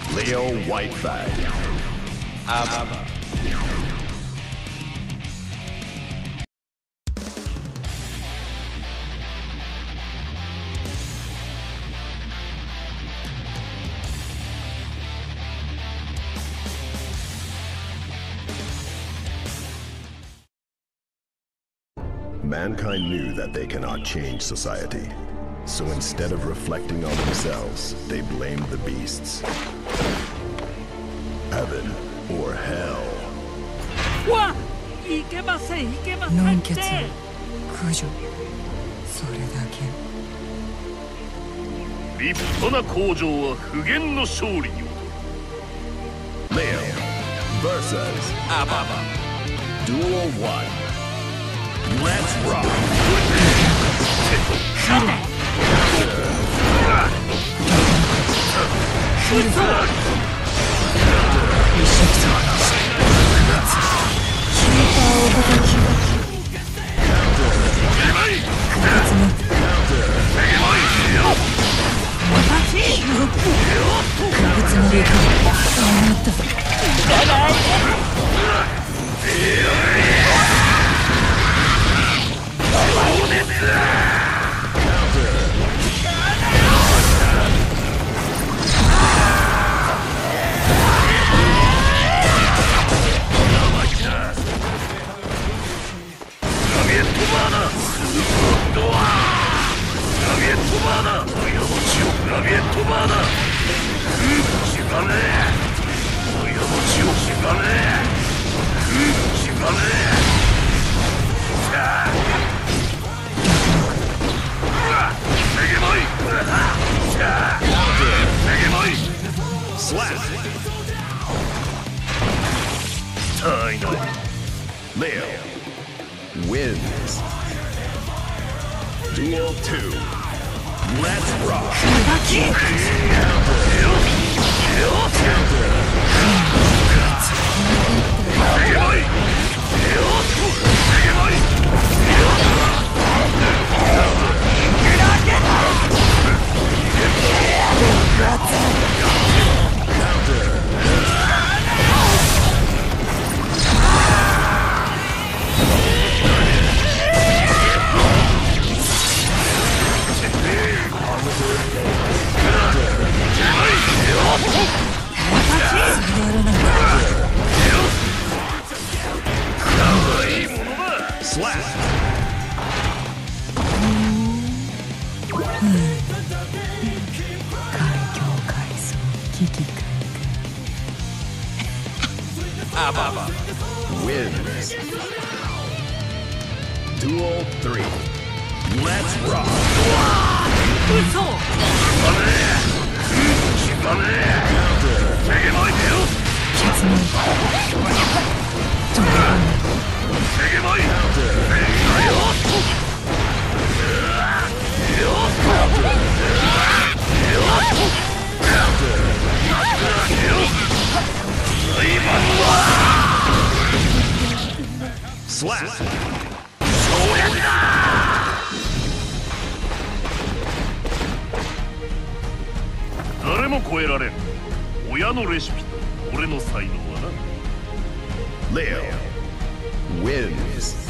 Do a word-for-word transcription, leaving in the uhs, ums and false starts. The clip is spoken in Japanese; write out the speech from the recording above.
Leo Whitefang. Abba. Mankind knew that they cannot change society. So instead of reflecting on themselves, they blamed the beasts. Heaven or hell. わっ、いけません、いけません。 のんけつ、駆除、それだけ。 立派な工場は不言の勝利に。 Leo versus Abba. Duel one. Let's rock. Leo wins. Duel two. Let's rock. Slap. Abba wins. Duel three. Let's rock. Slap. 誰も超えられん。親のレシピと俺の才能はな。 Leo wins.